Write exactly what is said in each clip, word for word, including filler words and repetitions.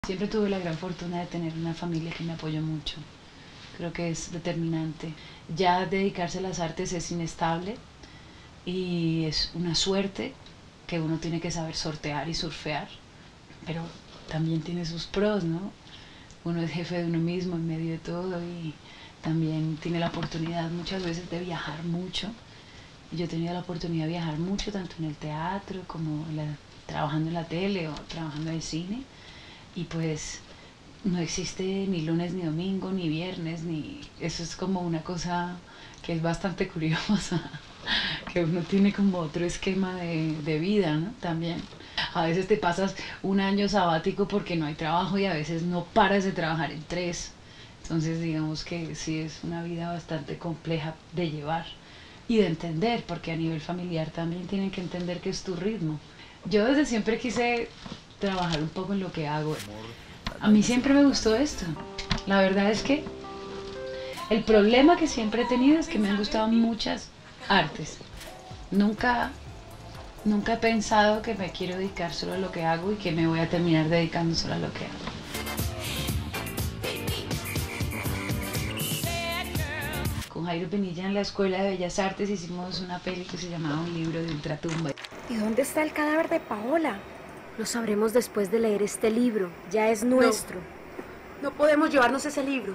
Siempre tuve la gran fortuna de tener una familia que me apoyó mucho. Creo que es determinante. Ya dedicarse a las artes es inestable y es una suerte que uno tiene que saber sortear y surfear, pero también tiene sus pros, ¿no? Uno es jefe de uno mismo en medio de todo y también tiene la oportunidad muchas veces de viajar mucho. Yo he tenido la oportunidad de viajar mucho, tanto en el teatro como en la, trabajando en la tele o trabajando en el cine. Y pues no existe ni lunes ni domingo ni viernes ni eso, es como una cosa que es bastante curiosa, que uno tiene como otro esquema de, de vida, ¿no? También a veces te pasas un año sabático porque no hay trabajo y a veces no paras de trabajar en tres. Entonces digamos que sí es una vida bastante compleja de llevar y de entender, porque a nivel familiar también tienen que entender que es tu ritmo. Yo desde siempre quise trabajar un poco en lo que hago. A mí siempre me gustó esto. La verdad es que el problema que siempre he tenido es que me han gustado muchas artes. Nunca, nunca he pensado que me quiero dedicar solo a lo que hago y que me voy a terminar dedicando solo a lo que hago. Con Jairo Pinilla en la Escuela de Bellas Artes hicimos una peli que se llamaba Un libro de ultratumba. ¿Y dónde está el cadáver de Paola? Lo sabremos después de leer este libro. Ya es nuestro. No, no podemos llevarnos ese libro.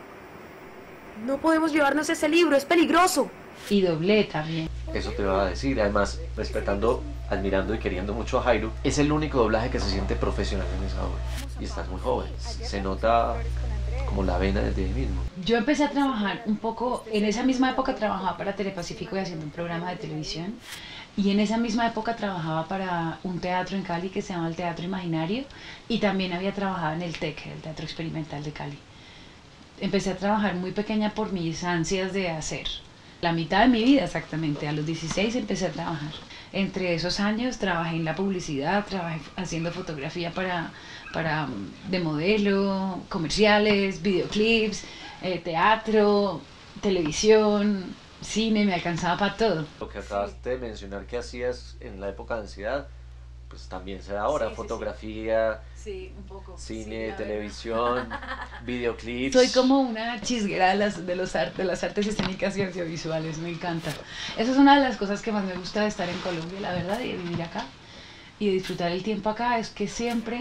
No podemos llevarnos ese libro, es peligroso. Y doblé también. Eso te iba a decir, además, respetando, admirando y queriendo mucho a Jairo, es el único doblaje que se siente profesional en esa obra. Y estás muy joven, se nota como la vena desde ahí mismo. Yo empecé a trabajar un poco, en esa misma época trabajaba para Telepacífico y haciendo un programa de televisión. Y en esa misma época trabajaba para un teatro en Cali que se llama el Teatro Imaginario. Y también había trabajado en el TEC, el Teatro Experimental de Cali. Empecé a trabajar muy pequeña por mis ansias de hacer. La mitad de mi vida exactamente, a los dieciséis empecé a trabajar. Entre esos años trabajé en la publicidad, trabajé haciendo fotografía para, para de modelo, comerciales, videoclips, eh, teatro, televisión, cine, me alcanzaba para todo. Lo que acabas de mencionar que hacías en la época de ansiedad, pues también se da ahora, sí, fotografía, sí, sí. Sí, un poco. Cine, sí, televisión, videoclips. Soy como una chisguera de las, de, los art, de las artes escénicas y audiovisuales, me encanta. Esa es una de las cosas que más me gusta de estar en Colombia, la verdad, y de vivir acá y de disfrutar el tiempo acá, es que siempre,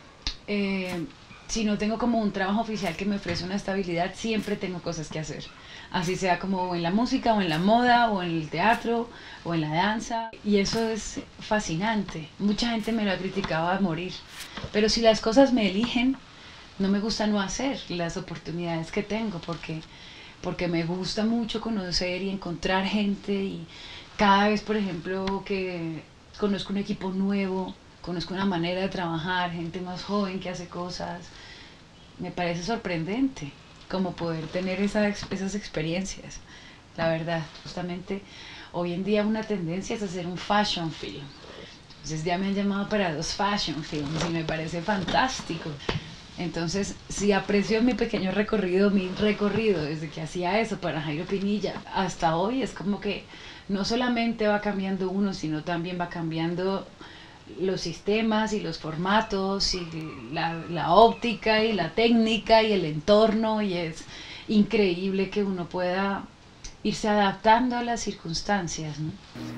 eh, si no tengo como un trabajo oficial que me ofrece una estabilidad, siempre tengo cosas que hacer. Así sea como en la música, o en la moda, o en el teatro, o en la danza. Y eso es fascinante. Mucha gente me lo ha criticado a morir. Pero si las cosas me eligen, no me gusta no hacer las oportunidades que tengo, porque, porque me gusta mucho conocer y encontrar gente. Y cada vez, por ejemplo, que conozco un equipo nuevo, conozco una manera de trabajar, gente más joven que hace cosas, me parece sorprendente como poder tener esa, esas experiencias, la verdad. Justamente hoy en día una tendencia es hacer un fashion film, entonces ya me han llamado para dos fashion films y me parece fantástico. Entonces, si aprecio mi pequeño recorrido, mi recorrido desde que hacía eso para Jairo Pinilla hasta hoy, es como que no solamente va cambiando uno, sino también va cambiando los sistemas y los formatos y la, la óptica y la técnica y el entorno, y es increíble que uno pueda irse adaptando a las circunstancias, ¿no?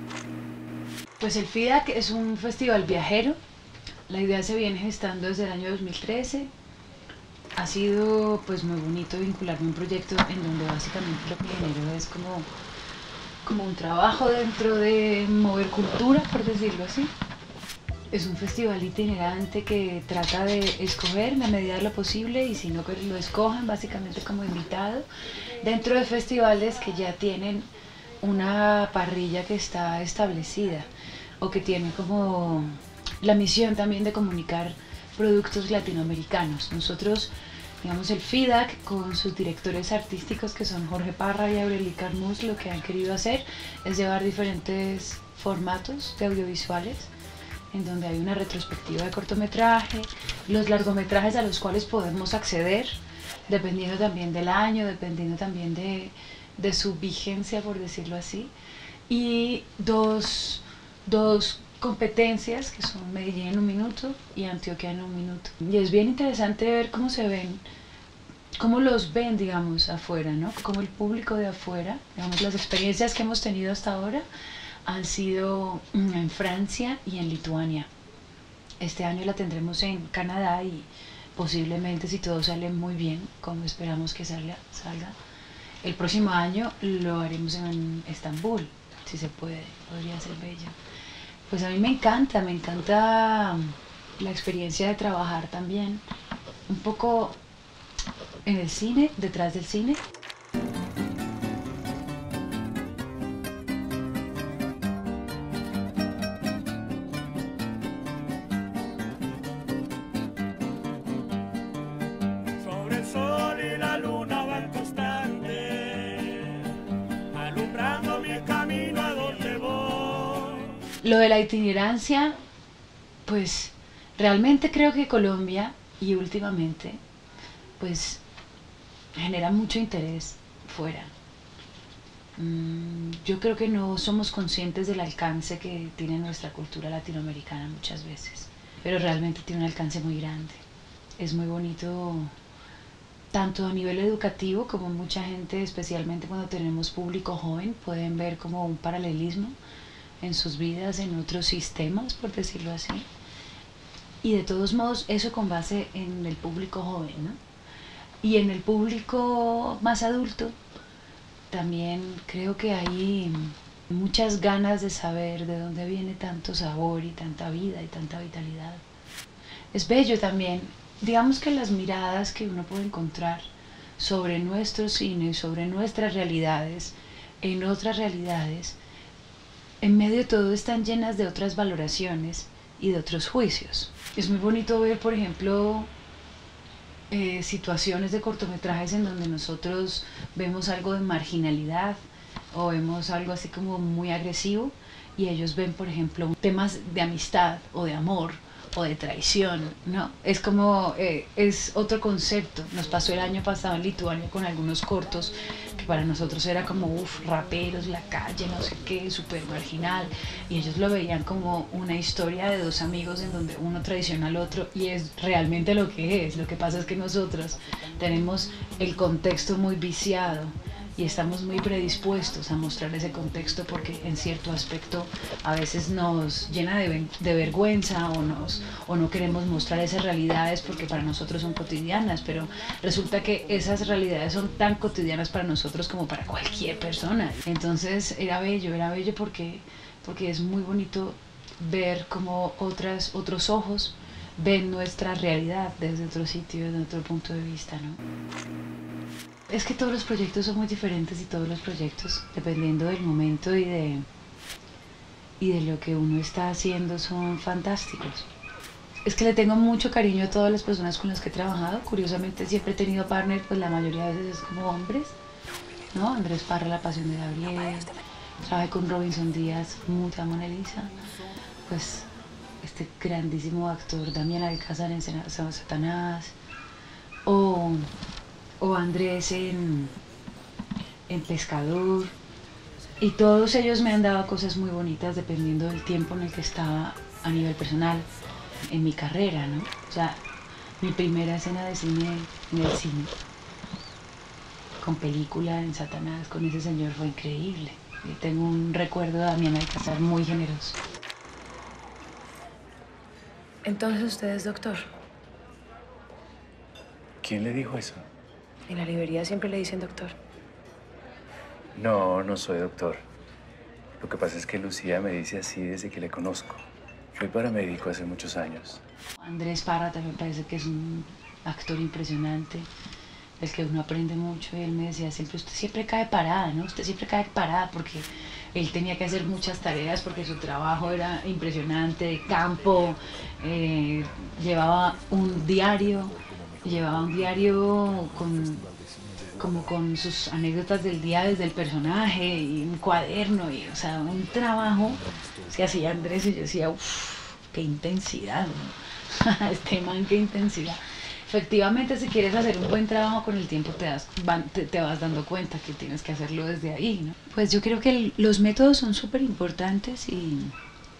Pues el FIDAC es un festival viajero. La idea se viene gestando desde el año dos mil trece. Ha sido pues muy bonito vincularme a un proyecto en donde básicamente lo que genero es como, como un trabajo dentro de mover cultura, por decirlo así. Es un festival itinerante que trata de escogerme a medida de lo posible, y si no, que lo escojan básicamente como invitado dentro de festivales que ya tienen una parrilla que está establecida o que tienen como la misión también de comunicar productos latinoamericanos. Nosotros, digamos, el FIDAC con sus directores artísticos, que son Jorge Parra y Aureli Carmús, lo que han querido hacer es llevar diferentes formatos de audiovisuales, en donde hay una retrospectiva de cortometraje, los largometrajes a los cuales podemos acceder, dependiendo también del año, dependiendo también de, de su vigencia, por decirlo así, y dos, dos competencias que son Medellín en un minuto y Antioquia en un minuto. Y es bien interesante ver cómo se ven, cómo los ven, digamos, afuera, ¿no? Como el público de afuera, digamos, las experiencias que hemos tenido hasta ahora han sido en Francia y en Lituania. Este año la tendremos en Canadá y posiblemente, si todo sale muy bien, como esperamos que salga, salga el próximo año lo haremos en Estambul, si se puede, podría ser bello. Pues a mí me encanta, me encanta la experiencia de trabajar también un poco en el cine, detrás del cine. Sobre el sol y la luna van constante, alumbrando mi camino a donde voy. Lo de la itinerancia, pues realmente creo que Colombia y últimamente pues genera mucho interés fuera. Mm, yo creo que no somos conscientes del alcance que tiene nuestra cultura latinoamericana muchas veces, pero realmente tiene un alcance muy grande. Es muy bonito tanto a nivel educativo como mucha gente, especialmente cuando tenemos público joven, pueden ver como un paralelismo en sus vidas, en otros sistemas, por decirlo así. Y de todos modos, eso con base en el público joven, ¿no? Y en el público más adulto, también creo que hay muchas ganas de saber de dónde viene tanto sabor y tanta vida y tanta vitalidad. Es bello también, digamos que las miradas que uno puede encontrar sobre nuestro cine y sobre nuestras realidades, en otras realidades, en medio de todo están llenas de otras valoraciones y de otros juicios. Es muy bonito ver, por ejemplo, eh, situaciones de cortometrajes en donde nosotros vemos algo de marginalidad o vemos algo así como muy agresivo y ellos ven, por ejemplo, temas de amistad o de amor o de traición, ¿no? Es como, eh, es otro concepto. Nos pasó el año pasado en Lituania con algunos cortos que para nosotros era como, uff, raperos, la calle, no sé qué, súper marginal, y ellos lo veían como una historia de dos amigos en donde uno traiciona al otro, y es realmente lo que es. Lo que pasa es que nosotros tenemos el contexto muy viciado y estamos muy predispuestos a mostrar ese contexto porque en cierto aspecto a veces nos llena de, de vergüenza o, nos, o no queremos mostrar esas realidades porque para nosotros son cotidianas, pero resulta que esas realidades son tan cotidianas para nosotros como para cualquier persona. Entonces era bello, era bello porque, porque es muy bonito ver cómo otras, otros ojos ven nuestra realidad desde otro sitio, desde otro punto de vista, ¿no? Es que todos los proyectos son muy diferentes y todos los proyectos, dependiendo del momento y de, y de lo que uno está haciendo, son fantásticos. Es que le tengo mucho cariño a todas las personas con las que he trabajado. Curiosamente siempre he tenido partner, pues la mayoría de veces es como hombres, ¿no? Andrés Parra, La Pasión de Gabriel, trabajé con Robinson Díaz, mucha Mona Lisa, pues este grandísimo actor Damián Alcázar en Satanás, o... o Andrés en, en Pescador, y todos ellos me han dado cosas muy bonitas dependiendo del tiempo en el que estaba a nivel personal en mi carrera, ¿no? O sea, mi primera escena de cine en el cine con película en Satanás con ese señor fue increíble, y tengo un recuerdo de Damián Alcázar muy generoso. Entonces usted es doctor. ¿Quién le dijo eso? En la librería siempre le dicen doctor. No, no soy doctor. Lo que pasa es que Lucía me dice así desde que le conozco. Fui paramédico hace muchos años. Andrés Parra también parece que es un actor impresionante, del que uno aprende mucho, y él me decía siempre, usted siempre cae parada, ¿no? Usted siempre cae parada, porque él tenía que hacer muchas tareas porque su trabajo era impresionante, de campo, eh, llevaba un diario, llevaba un diario con, como con sus anécdotas del día desde el personaje, y un cuaderno, y, o sea, un trabajo que hacía Andrés, y yo decía, uff, qué intensidad, ¿no? Este man, qué intensidad. Efectivamente, si quieres hacer un buen trabajo con el tiempo, te, das, te, te vas dando cuenta que tienes que hacerlo desde ahí, ¿no? Pues yo creo que el, los métodos son súper importantes, y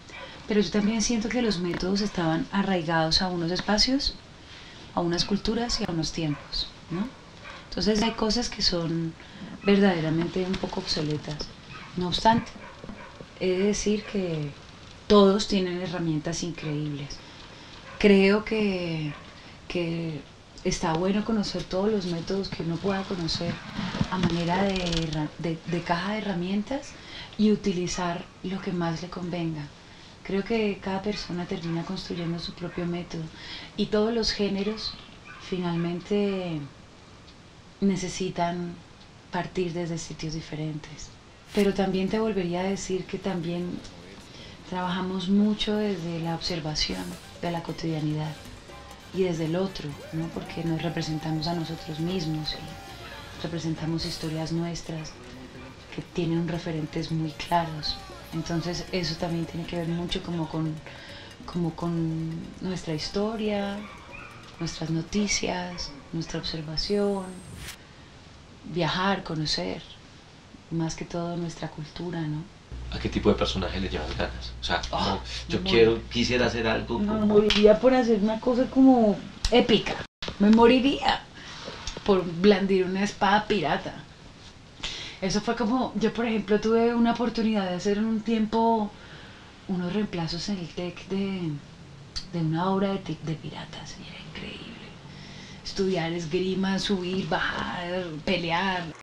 pero yo también siento que los métodos estaban arraigados a unos espacios, a unas culturas y a unos tiempos, ¿no? Entonces hay cosas que son verdaderamente un poco obsoletas. No obstante, he de decir que todos tienen herramientas increíbles. Creo que, que está bueno conocer todos los métodos que uno pueda conocer a manera de, de, de caja de herramientas y utilizar lo que más le convenga. Creo que cada persona termina construyendo su propio método y todos los géneros finalmente necesitan partir desde sitios diferentes. Pero también te volvería a decir que también trabajamos mucho desde la observación de la cotidianidad y desde el otro, ¿no? Porque nos representamos a nosotros mismos y representamos historias nuestras que tienen referentes muy claros. Entonces eso también tiene que ver mucho como con, como con nuestra historia, nuestras noticias, nuestra observación, viajar, conocer, más que todo nuestra cultura, ¿no? ¿A qué tipo de personaje le llevas ganas? O sea, como, Oh, yo me quiero, mor- quisiera hacer algo Me como... moriría por hacer una cosa como épica. Me moriría por blandir una espada pirata. Eso fue como, yo por ejemplo tuve una oportunidad de hacer en un tiempo unos reemplazos en el tech de, de una obra de, ti- de piratas y era increíble. Estudiar esgrima, subir, bajar, pelear.